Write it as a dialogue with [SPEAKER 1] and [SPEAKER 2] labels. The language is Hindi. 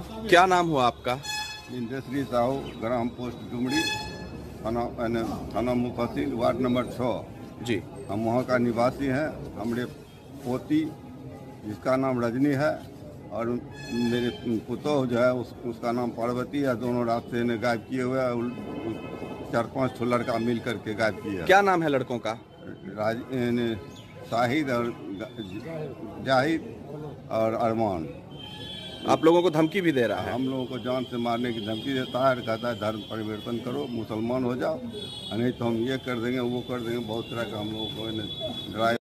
[SPEAKER 1] क्या नाम हुआ आपका?
[SPEAKER 2] इंद्रश्री साहू, ग्राम पोस्ट डुमरी, थाना मुफस्सिल, वार्ड नंबर 6
[SPEAKER 1] जी।
[SPEAKER 2] हम वहाँ का निवासी हैं। हमारे पोती जिसका नाम रजनी है और मेरे पुतोह जो है उसका नाम पार्वती है। दोनों रात से इन्हें गायब किए हुए हैं। 4-5 ठो लड़का मिल करके गायब किया।
[SPEAKER 1] क्या नाम है लड़कों का?
[SPEAKER 2] शाहिद और जाहिद और अरमान।
[SPEAKER 1] आप लोगों को धमकी भी दे रहा है?
[SPEAKER 2] हम लोगों को जान से मारने की धमकी देता है, कहता है धर्म परिवर्तन करो, मुसलमान हो जाओ, नहीं तो हम ये कर देंगे वो कर देंगे। बहुत तरह का हम लोगों को डराया।